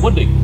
Quân Đỉnh.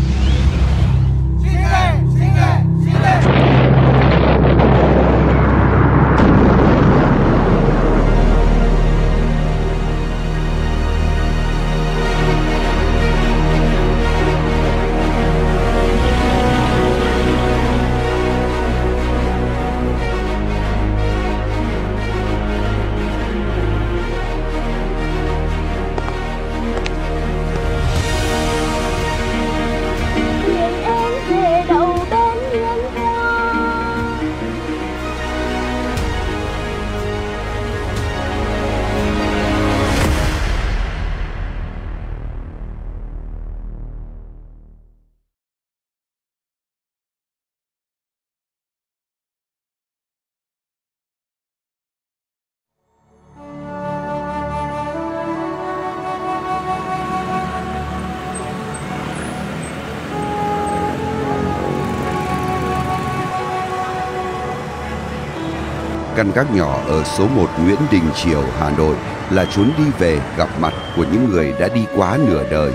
Căn gác nhỏ ở số 1 Nguyễn Đình Chiểu, Hà Nội là chốn đi về gặp mặt của những người đã đi quá nửa đời.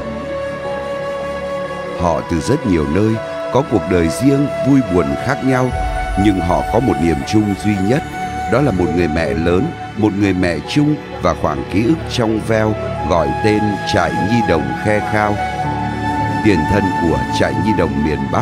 Họ từ rất nhiều nơi, có cuộc đời riêng, vui buồn khác nhau, nhưng họ có một niềm chung duy nhất, đó là một người mẹ lớn, một người mẹ chung và khoảng ký ức trong veo gọi tên trại nhi đồng Khe Khao, tiền thân của trại nhi đồng miền Bắc.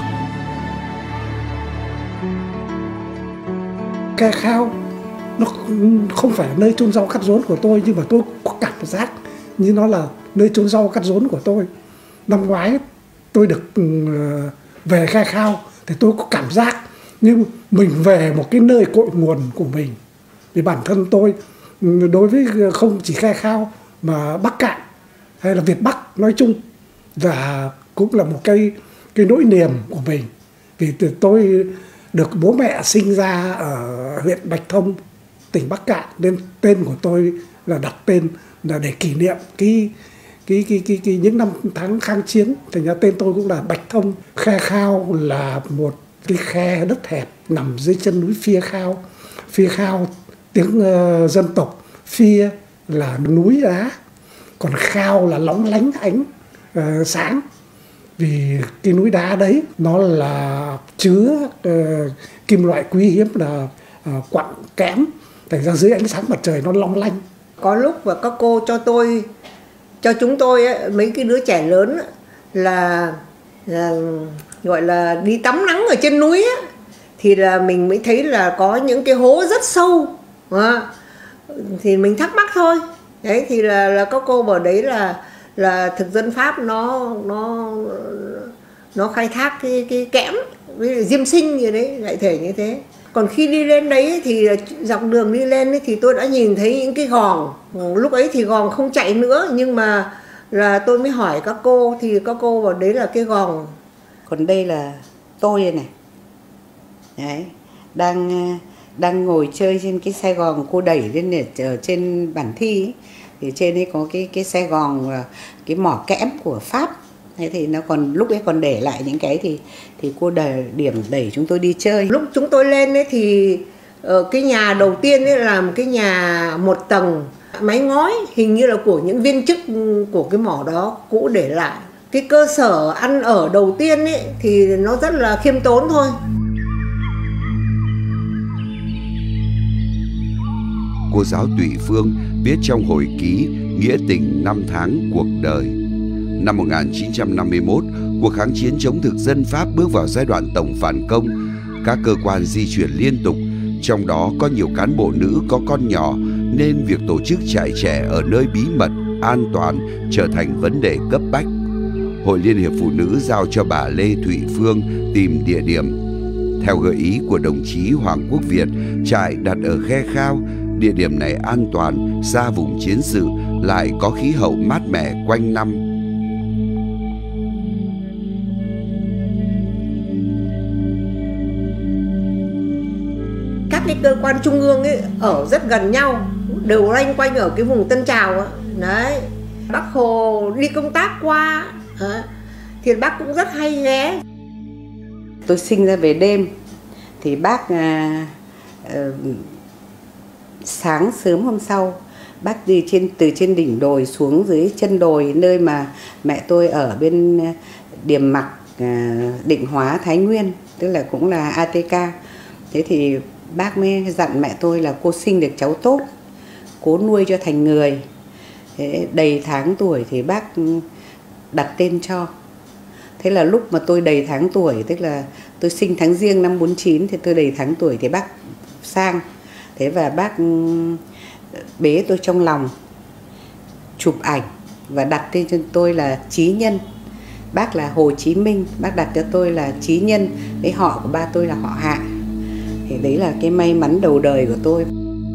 Khe Khao nó không phải là nơi chôn rau cắt rốn của tôi, nhưng mà tôi có cảm giác như nó là nơi chôn rau cắt rốn của tôi. Năm ngoái tôi được về Khe Khao thì tôi có cảm giác như mình về một cái nơi cội nguồn của mình. Vì bản thân tôi đối với không chỉ Khe Khao mà Bắc Kạn hay là Việt Bắc nói chung và cũng là một cái nỗi niềm của mình. Vì từ tôi được bố mẹ sinh ra ở huyện Bạch Thông, tỉnh Bắc Kạn, nên tên của tôi là đặt tên là để kỷ niệm những năm tháng kháng chiến, thành ra tên tôi cũng là Bạch Thông. Khe Khao là một cái khe đất hẹp nằm dưới chân núi Phia Khao. Phia Khao tiếng dân tộc, Phia là núi đá, còn Khao là lóng lánh ánh sáng. Vì cái núi đá đấy nó là chứa kim loại quý hiếm là quặng kẽm, thành ra dưới ánh sáng mặt trời nó long lanh. Có lúc mà các cô cho chúng tôi ấy, mấy cái đứa trẻ lớn ấy, là gọi là đi tắm nắng ở trên núi ấy, thì là mình mới thấy là có những cái hố rất sâu, thì mình thắc mắc thôi. Đấy thì là các cô bảo đấy là thực dân Pháp nó khai thác cái kẽm với diêm sinh gì đấy, lại thể như thế. Còn khi đi lên đấy thì dọc đường đi lên ấy, thì tôi đã nhìn thấy những cái gòn. Lúc ấy thì gòn không chạy nữa, nhưng mà là tôi mới hỏi các cô thì các cô bảo đấy là cái gòn. Còn đây là tôi đây này. Đấy, đang ngồi chơi trên cái xe gòn cô đẩy lên ở trên bản thi ấy. Thì trên đấy có cái xe gòn, cái mỏ kẽm của Pháp. Thế thì nó còn lúc ấy còn để lại những cái thì cô đẩy chúng tôi đi chơi. Lúc chúng tôi lên ấy thì cái nhà đầu tiên ấy là một cái nhà một tầng mái ngói, hình như là của những viên chức của cái mỏ đó cũ để lại. Cái cơ sở ăn ở đầu tiên ấy thì nó rất là khiêm tốn thôi. Cô giáo Thụy Phương viết trong hồi ký Nghĩa tình năm tháng cuộc đời. Năm 1951, cuộc kháng chiến chống thực dân Pháp bước vào giai đoạn tổng phản công. Các cơ quan di chuyển liên tục, trong đó có nhiều cán bộ nữ có con nhỏ, nên việc tổ chức trại trẻ ở nơi bí mật, an toàn trở thành vấn đề cấp bách. Hội Liên hiệp Phụ nữ giao cho bà Lê Thụy Phương tìm địa điểm. Theo gợi ý của đồng chí Hoàng Quốc Việt, trại đặt ở Khe Khao. Địa điểm này an toàn, xa vùng chiến sự, lại có khí hậu mát mẻ quanh năm. Các cái cơ quan trung ương ấy ở rất gần nhau, đều loanh quanh ở cái vùng Tân Trào ấy. Đấy, Bác Hồ đi công tác qua thì bác cũng rất hay ghé. Tôi sinh ra về đêm thì bác sáng sớm hôm sau Bác đi từ trên đỉnh đồi xuống dưới chân đồi, nơi mà mẹ tôi ở bên Điềm Mặc, Định Hóa, Thái Nguyên, tức là cũng là ATK. Thế thì bác mới dặn mẹ tôi là cô sinh được cháu tốt, cố nuôi cho thành người. Thế đầy tháng tuổi thì bác đặt tên cho. Thế là lúc mà tôi đầy tháng tuổi, tức là tôi sinh tháng Giêng năm 49, thì tôi đầy tháng tuổi thì bác sang. Thế và bác bế tôi trong lòng, chụp ảnh và đặt tên cho tôi là Chí Nhân. Bác là Hồ Chí Minh, bác đặt cho tôi là Chí Nhân, với họ của ba tôi là họ Hạ. Thì đấy là cái may mắn đầu đời của tôi.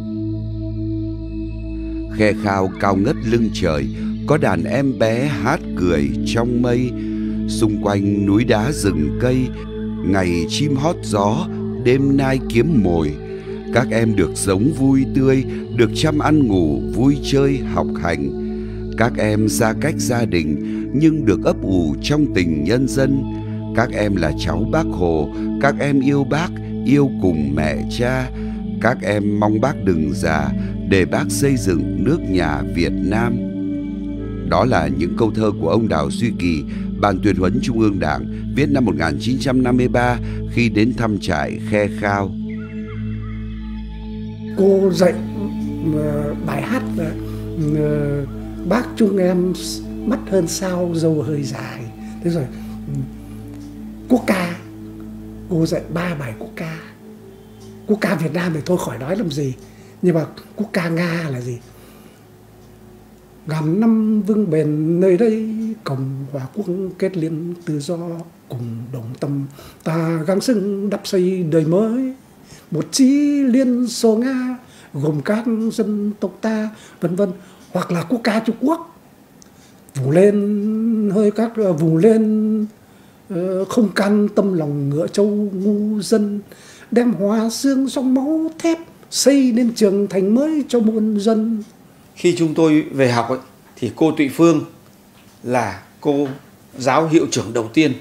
Khe Khao cao ngất lưng trời, có đàn em bé hát cười trong mây. Xung quanh núi đá rừng cây, ngày chim hót gió, đêm nai kiếm mồi. Các em được sống vui tươi, được chăm ăn ngủ, vui chơi, học hành. Các em xa cách gia đình, nhưng được ấp ủ trong tình nhân dân. Các em là cháu Bác Hồ, các em yêu Bác, yêu cùng mẹ cha. Các em mong Bác đừng già, để Bác xây dựng nước nhà Việt Nam. Đó là những câu thơ của ông Đào Duy Kỳ, Ban Tuyên huấn Trung ương Đảng, viết năm 1953 khi đến thăm trại Khe Khao. Cô dạy bài hát là bác chung em mắt hơn sao dâu hơi dài. Thế rồi quốc ca, cô dạy 3 bài quốc ca. Quốc ca Việt Nam thì thôi khỏi nói làm gì, nhưng mà quốc ca Nga là gì? Ngàn năm vững bền nơi đây, Cộng hòa quốc kết liên tự do, cùng đồng tâm ta gắng sức đắp xây đời mới. Một chí Liên Xô Nga gồm các dân tộc ta, vân vân. Hoặc là quốc ca Trung Quốc, vùng lên hơi các vùng lên không can tâm lòng ngựa châu ngu dân, đem hóa xương dòng máu thép xây nên trường thành mới cho muôn dân. Khi chúng tôi về học ấy, thì cô Tụy Phương là cô giáo hiệu trưởng đầu tiên.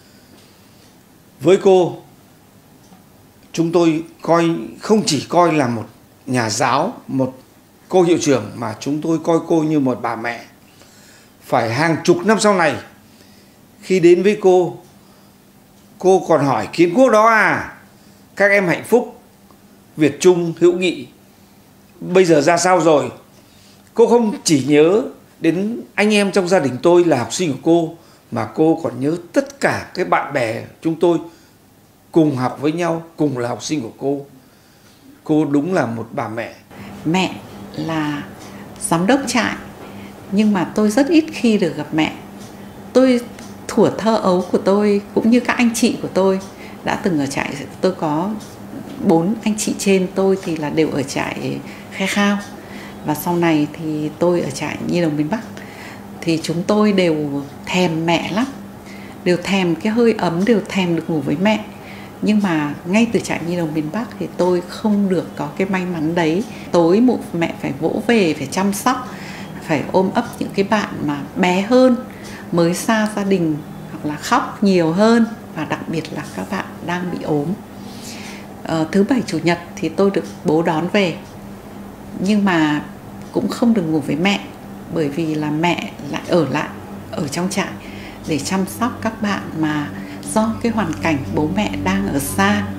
Với cô, chúng tôi không chỉ coi là một nhà giáo, một cô hiệu trưởng, mà chúng tôi coi cô như một bà mẹ. Phải hàng chục năm sau này, khi đến với cô còn hỏi kiến quốc đó à, các em hạnh phúc, Việt Trung hữu nghị bây giờ ra sao rồi. Cô không chỉ nhớ đến anh em trong gia đình tôi là học sinh của cô, mà cô còn nhớ tất cả các bạn bè chúng tôi cùng học với nhau, cùng là học sinh của cô. Cô đúng là một bà mẹ. Mẹ là giám đốc trại, nhưng mà tôi rất ít khi được gặp mẹ. Tôi thuở thơ ấu của tôi cũng như các anh chị của tôi đã từng ở trại. Tôi có 4 anh chị trên tôi thì là đều ở trại Khe Khao, và sau này thì tôi ở trại Nhi đồng miền Bắc. Thì chúng tôi đều thèm mẹ lắm, đều thèm cái hơi ấm, đều thèm được ngủ với mẹ. Nhưng mà ngay từ trại Nhi đồng miền Bắc thì tôi không được có cái may mắn đấy. Tối muộn mẹ phải vỗ về, phải chăm sóc, phải ôm ấp những cái bạn mà bé hơn, mới xa gia đình, hoặc là khóc nhiều hơn, và đặc biệt là các bạn đang bị ốm. Thứ Bảy Chủ nhật thì tôi được bố đón về, nhưng mà cũng không được ngủ với mẹ, bởi vì là mẹ lại ở trong trại để chăm sóc các bạn mà do cái hoàn cảnh bố mẹ đang ở xa.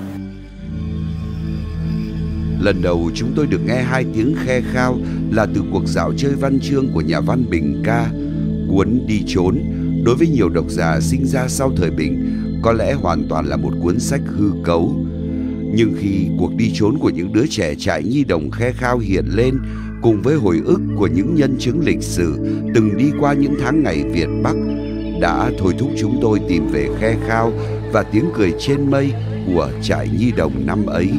Lần đầu chúng tôi được nghe 2 tiếng Khe Khao là từ cuộc dạo chơi văn chương của nhà văn Bình Ca. Cuốn Đi Trốn đối với nhiều độc giả sinh ra sau thời Bình có lẽ hoàn toàn là một cuốn sách hư cấu. Nhưng khi cuộc đi trốn của những đứa trẻ trại nhi đồng Khe Khao hiện lên, cùng với hồi ức của những nhân chứng lịch sử từng đi qua những tháng ngày Việt Bắc, đã thôi thúc chúng tôi tìm về Khe Khao và tiếng cười trên mây của trại nhi đồng năm ấy.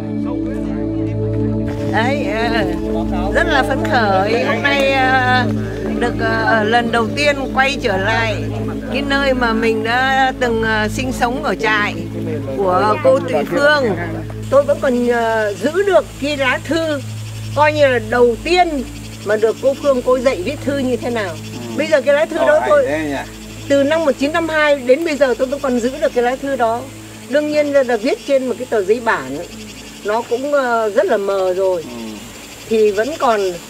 Đấy, rất là phấn khởi. Hôm nay được lần đầu tiên quay trở lại cái nơi mà mình đã từng sinh sống ở trại của cô Tụy Phương. Tôi vẫn còn giữ được cái lá thư, coi như là đầu tiên mà được cô Phương cô dạy viết thư như thế nào. Bây giờ cái lá thư đó tôi từ năm 1952 đến bây giờ tôi vẫn còn giữ được cái lá thư đó. Đương nhiên là viết trên một cái tờ giấy bản, nó cũng rất là mờ rồi, thì vẫn còn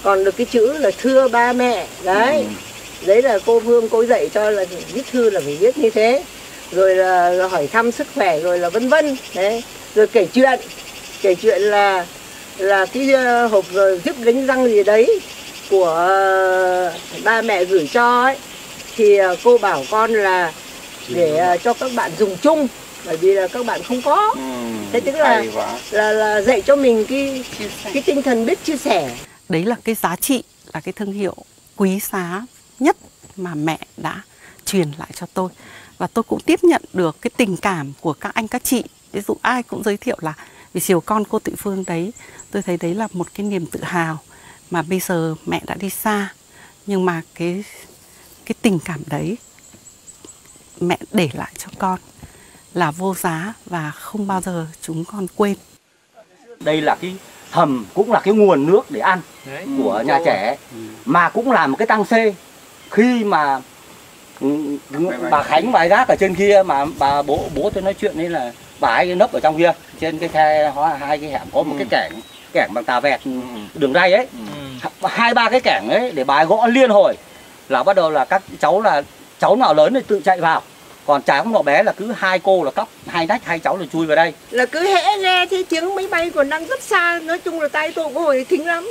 còn được cái chữ là thưa ba mẹ đấy. Đấy là cô Phương cô dạy cho là viết thư là phải viết như thế, rồi là hỏi thăm sức khỏe, rồi là vân vân đấy, rồi kể chuyện là cái hộp giúp đánh răng gì đấy của ba mẹ gửi cho ấy, thì cô bảo con là để cho các bạn dùng chung, bởi vì là các bạn không có. Thế tức là dạy cho mình cái tinh thần biết chia sẻ. Đấy là cái giá trị, là cái thương hiệu quý giá nhất mà mẹ đã truyền lại cho tôi. Và tôi cũng tiếp nhận được cái tình cảm của các anh các chị. Ví dụ ai cũng giới thiệu là vì chiều con cô Tụy Phương đấy. Tôi thấy đấy là một cái niềm tự hào mà bây giờ mẹ đã đi xa, nhưng mà cái tình cảm đấy mẹ để lại cho con là vô giá và không bao giờ chúng con quên. Đây là cái hầm, cũng là cái nguồn nước để ăn của nhà trẻ, mà cũng là một cái tăng xê. Khi mà bà Khánh bài gác ở trên kia mà bà bố tôi nói chuyện ấy, là bà ấy nấp ở trong kia trên cái khe hai cái hẻm có một cái kẻng bằng tà vẹt đường ray ấy, 2-3 cái kẻng ấy để bà ấy gõ liên hồi là bắt đầu là các cháu, là cháu nào lớn thì tự chạy vào, còn cháu nào bé là cứ hai cô là cắp hai nách, hai cháu là chui vào đây. Là cứ hễ nghe thấy tiếng máy bay còn đang rất xa, nói chung là tay tôi cũng hồi thính lắm,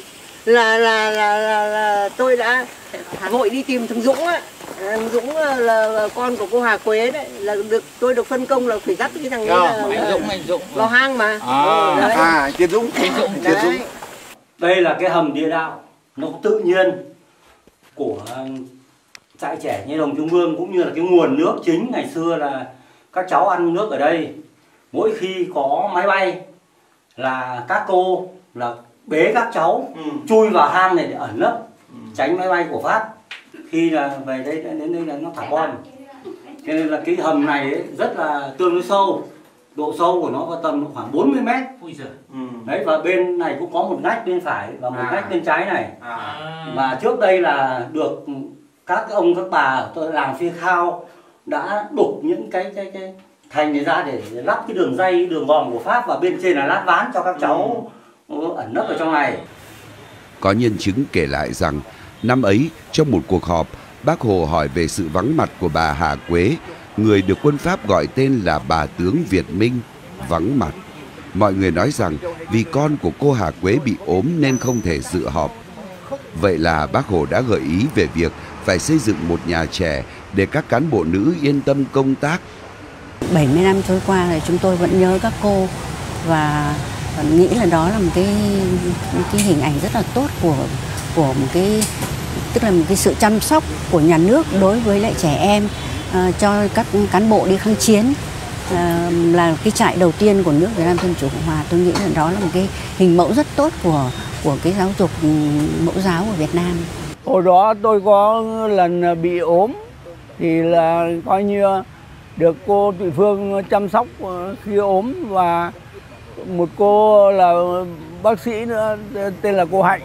là tôi đã vội đi tìm thằng Dũng á. Thằng Dũng là con của cô Hà Quế đấy, là tôi được phân công là phải dắt cái thằng ấy anh Dũng vào hang mà. Chiết Dũng. Đây là cái hầm địa đạo, nó tự nhiên của trại trẻ Nhi đồng Trung ương, cũng như là cái nguồn nước chính. Ngày xưa là các cháu ăn nước ở đây, mỗi khi có máy bay là các cô là bế các cháu chui vào hang này để ẩn nấp, tránh máy bay của Pháp. Khi là về đây đến đây là nó thả bom, cho nên là cái hầm này ấy rất là tương đối sâu, độ sâu của nó có tầm khoảng 40 mét. Đấy, và bên này cũng có một ngách bên phải và một ngách bên trái này. Và trước đây là được các ông các bà tôi làm phi khao đã đục những cái thành này ra để lắp cái đường dây đường vòng của Pháp, và bên trên là lát ván cho các cháu ẩn nấp ở trong này. Có nhân chứng kể lại rằng năm ấy trong một cuộc họp, Bác Hồ hỏi về sự vắng mặt của bà Hà Quế, người được quân Pháp gọi tên là bà tướng Việt Minh, vắng mặt. Mọi người nói rằng vì con của cô Hà Quế bị ốm nên không thể dự họp. Vậy là Bác Hồ đã gợi ý về việc phải xây dựng một nhà trẻ để các cán bộ nữ yên tâm công tác. 70 năm trôi qua thì chúng tôi vẫn nhớ các cô và nghĩ là đó là một cái hình ảnh rất là tốt của một cái, tức là một cái sự chăm sóc của nhà nước đối với lại trẻ em, cho các cán bộ đi kháng chiến, là cái trại đầu tiên của nước Việt Nam Dân Chủ Cộng Hòa. Tôi nghĩ là đó là một cái hình mẫu rất tốt của cái giáo dục mẫu giáo của Việt Nam. Hồi đó tôi có lần bị ốm thì là coi như được cô Tụy Phương chăm sóc khi ốm, và một cô là bác sĩ nữa tên là cô Hạnh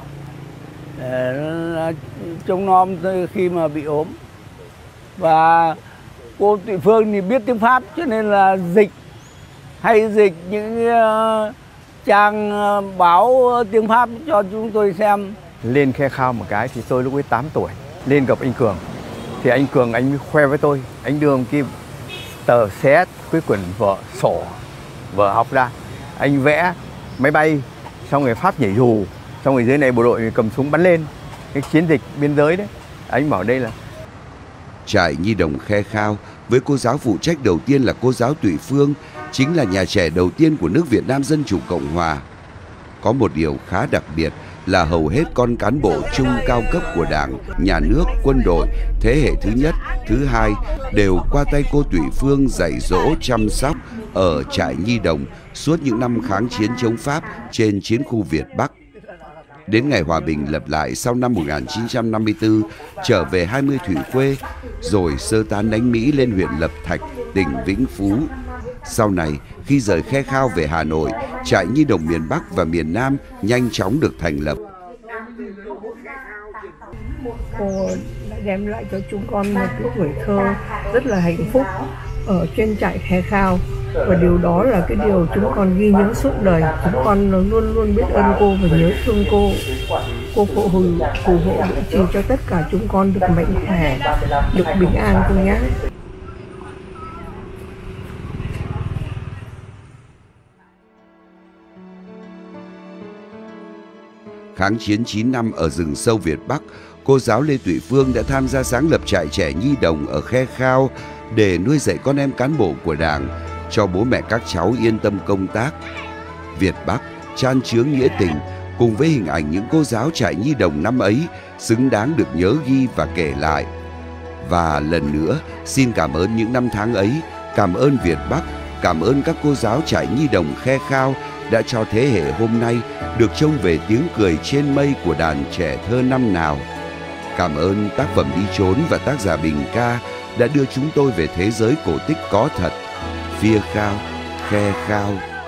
trông nom khi mà bị ốm. Và cô Tụy Phương thì biết tiếng Pháp cho nên là dịch những trang báo tiếng Pháp cho chúng tôi xem. Lên Khe Khao một cái thì tôi lúc ấy 8 tuổi, lên gặp anh Cường. Thì anh Cường anh khoe với tôi, anh đưa một cái tờ xé cái quyển vở học ra. Anh vẽ máy bay, xong rồi Pháp nhảy dù, xong rồi dưới này bộ đội cầm súng bắn lên. Cái chiến dịch biên giới đấy, anh bảo đây là... Trại Nhi đồng Khe Khao với cô giáo phụ trách đầu tiên là cô giáo Tụy Phương, chính là nhà trẻ đầu tiên của nước Việt Nam Dân Chủ Cộng Hòa. Có một điều khá đặc biệt là hầu hết con cán bộ trung cao cấp của Đảng, Nhà nước, quân đội, thế hệ thứ nhất, thứ hai đều qua tay cô Tụy Phương dạy dỗ, chăm sóc ở trại Nhi đồng suốt những năm kháng chiến chống Pháp trên chiến khu Việt Bắc. Đến ngày hòa bình lập lại sau năm 1954, trở về 20 thủy quê, rồi sơ tán đánh Mỹ lên huyện Lập Thạch, tỉnh Vĩnh Phú. Sau này, khi rời Khe Khao về Hà Nội, trại Nhi đồng miền Bắc và miền Nam nhanh chóng được thành lập. Cô đã đem lại cho chúng con một cái tuổi thơ rất là hạnh phúc ở trên trại Khe Khao. Và điều đó là cái điều chúng con ghi nhớ suốt đời. Chúng con luôn luôn biết ơn cô và nhớ thương cô. cô phụ huynh phù hộ độ trì cho tất cả chúng con được mạnh khỏe, được bình an cô nhé. Kháng chiến 9 năm ở rừng sâu Việt Bắc, cô giáo Lê Thụy Phương đã tham gia sáng lập trại trẻ nhi đồng ở Khe Khao để nuôi dạy con em cán bộ của Đảng, cho bố mẹ các cháu yên tâm công tác. Việt Bắc chan chứa nghĩa tình cùng với hình ảnh những cô giáo trại nhi đồng năm ấy xứng đáng được nhớ ghi và kể lại. Và lần nữa xin cảm ơn những năm tháng ấy, cảm ơn Việt Bắc, cảm ơn các cô giáo trại nhi đồng Khe Khao đã cho thế hệ hôm nay được trông về tiếng cười trên mây của đàn trẻ thơ năm nào. Cảm ơn tác phẩm Đi Trốn và tác giả Bình Ca đã đưa chúng tôi về thế giới cổ tích có thật. Phia Khao, Khe Khao.